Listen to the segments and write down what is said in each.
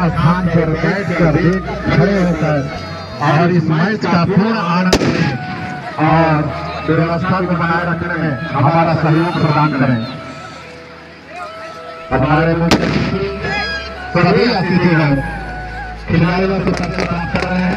स्थान पर बैठकर खड़े होकर और इस मैच का पूर्ण आनंद लें और व्यवस्था को बनाए रखने में हमारा सहयोग प्रदान करें। हमारे मुख्य सभी अतिथिगण खिलाड़ियों से परिचय प्राप्त कर रहे हैं।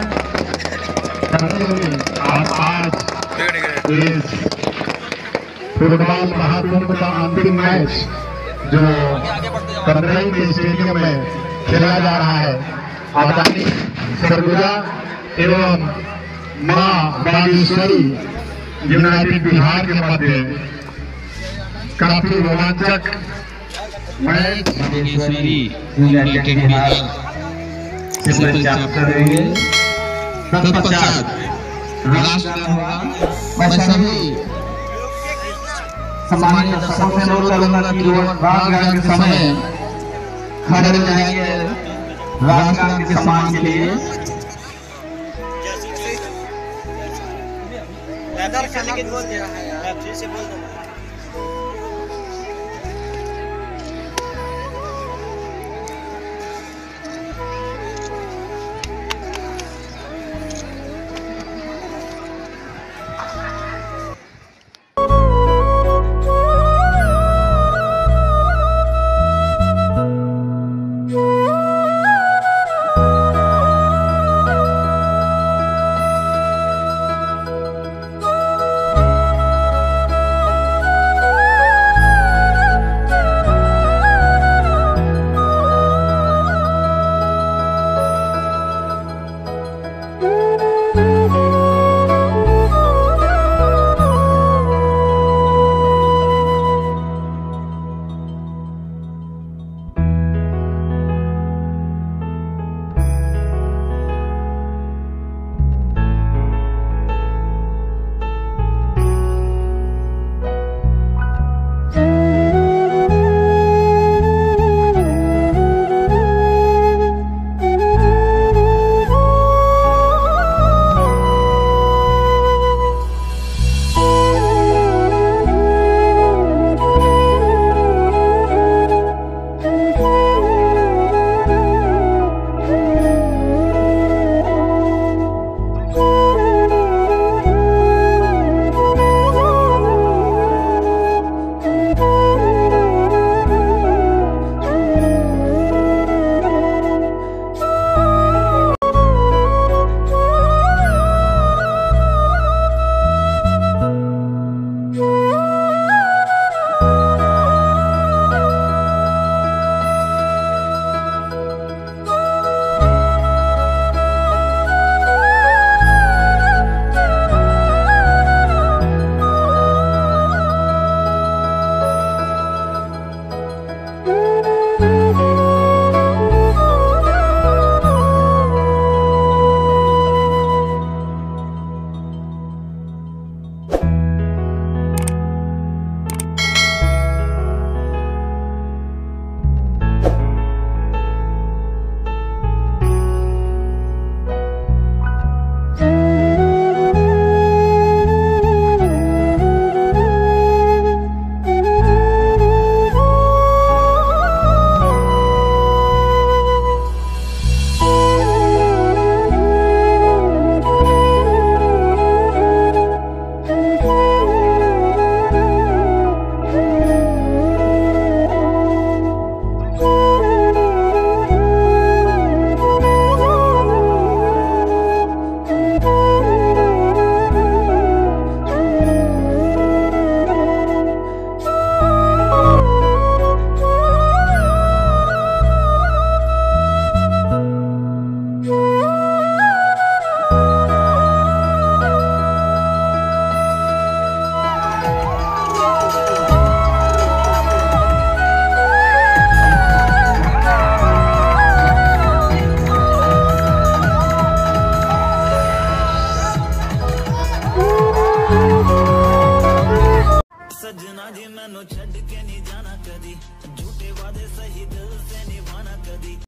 आज इस फुटबॉल महाकुंभ का अंतिम मैच जो कंद्राई के स्टेडियम में खेला जा रहा है, आगामी सरगुजा एवं मां बागेश्वरी यूनाइटेड बिहार के मध्य काफी रोमांचक मैच बागेश्वरी यूनाइटेड बिहार से कर रही है। तत्पश्चात राष्ट्र होगा। मैं सभी सम्मानित दर्शकों से अनुरोध करूंगा कि लोग राष्ट्रगान के समय खड़े हो जाएंगे राष्ट्रगान के सम्मान के लिए। बोल दे रहा है यार, फिर से बोल दो।